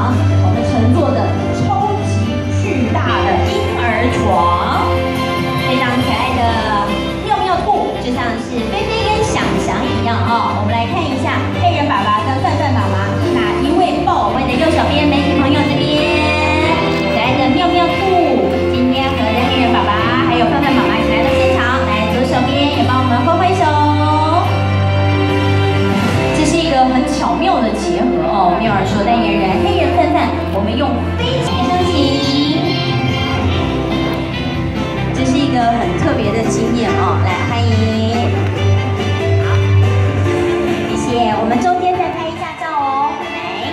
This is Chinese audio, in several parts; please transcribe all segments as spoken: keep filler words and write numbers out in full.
我们乘坐的超级巨大的婴儿床，非常可爱的妙妙兔，就像是菲菲跟想想一样哦。我们来看一下黑人爸爸跟范范妈妈，哪一位抱我们的右手边媒体朋友这边，可爱的妙妙兔，今天和着黑人爸爸还有范范妈妈一起来到现场，来左手边也帮我们挥挥手。 很巧妙的结合哦，妙儿说代言人黑人范范，我们用非常相信，这是一个很特别的经验哦，来欢迎，好，谢谢，我们中间再拍一下照哦，来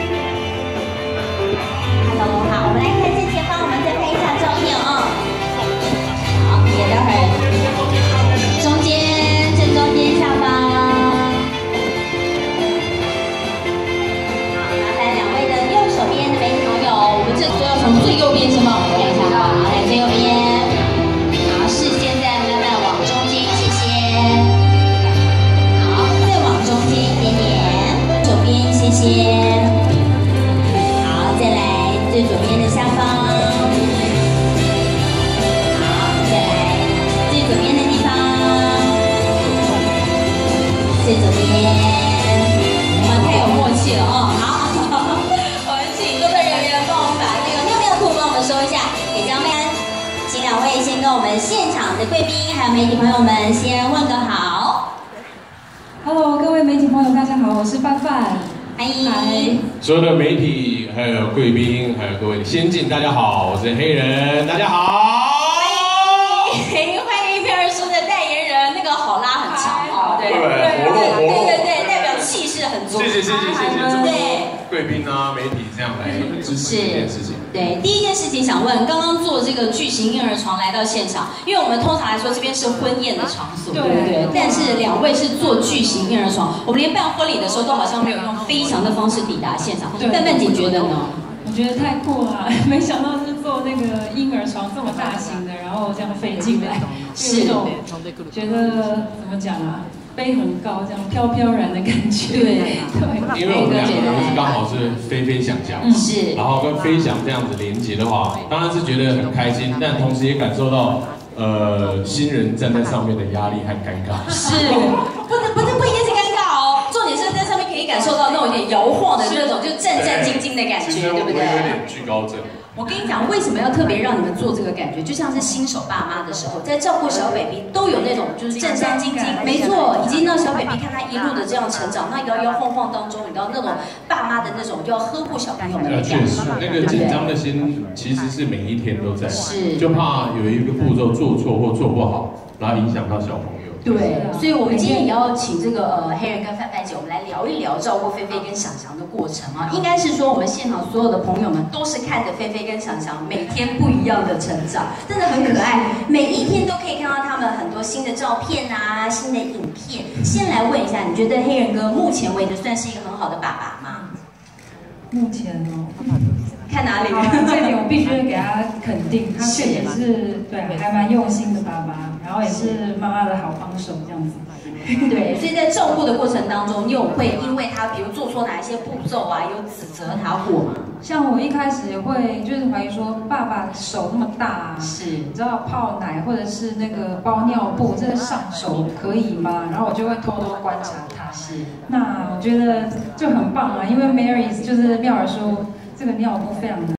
，Hello， 好，我们来看正前方，我们再拍一下照片哦，好，也待会儿中间正中间下方。 从最右边先帮我们看一下，好，来最右边，好，视线再慢慢往中间，谢谢，好，再往中间一点点，左边谢谢，好，再来最左边的下方，好，再来最左边的地方，最左边，我们太有默契了哦，好。 说一下，给江妹，请两位先跟我们现场的贵宾还有媒体朋友们先问个好。 Hello， 各位媒体朋友，大家好，我是范范， 欢迎。 所有的媒体还有贵宾还有各位先进，大家好，我是黑人，大家好。 欢迎欢迎片儿叔的代言人，那个好拉很长哦，对对，活络活络， 对对对，代表气势很足。 谢谢谢谢谢谢， 对。 贵宾啊，媒体这样来支持这件事情。 对，第一件事情想问，刚刚坐这个巨型婴儿床来到现场，因为我们通常来说这边是婚宴的场所，对不对？但是两位是坐巨型婴儿床，我们连办婚礼的时候都好像没有用飞翔的方式抵达现场。范范姐觉得呢？ 我觉得太酷了，没想到是坐那个婴儿床这么大型的，然后这样飞进来，是种觉得怎么讲啊？ 飞很高，这样飘飘然的感觉。对对， 因为我们两个人是刚好是飞飞翔翔， 是， 然后跟飞翔这样子连接的话，当然是觉得很开心，但同时也感受到呃新人站在上面的压力和尴尬。是， 不能不是不一定是尴尬哦，重点是在上面可以感受到那种有点摇晃的那种，就战战兢兢的感觉，对不对？ 我有点惧高症。 我跟你讲，为什么要特别让你们做这个感觉？就像是新手爸妈的时候，在照顾小 baby 都有那种就是战战兢兢，没错，已经让小 baby 看他一路的这样成长，那摇摇晃晃当中，你知道那种爸妈的那种就要呵护小朋友们的感觉， 那个紧张的心其实是每一天都在， 是， 就怕有一个步骤做错或做不好，然后影响到小朋友。 对，所以我们今天也要请这个呃黑人跟范范姐，我们来聊一聊照顾菲菲跟想翔的过程啊。应该是说我们现场所有的朋友们都是看着菲菲跟想翔每天不一样的成长，真的很可爱。每一天都可以看到他们很多新的照片啊，新的影片。先来问一下，你觉得黑人哥目前为止算是一个很好的爸爸吗？ 目前哦， 看哪里？ 这点我必须给他肯定，他确实是对，还蛮用心的爸爸。 然后也是妈妈的好帮手这样子， 对，所以在照顾的过程当中，你有会因为他比如做错哪一些步骤啊，有指责他过吗？ 像我一开始也会就是怀疑说，爸爸手那么大， 是， 你知道泡奶或者是那个包尿布，这个上手可以吗？然后我就会偷偷观察他。是，那我觉得就很棒啊，因为 Mary 就是妙儿说这个尿布非常的。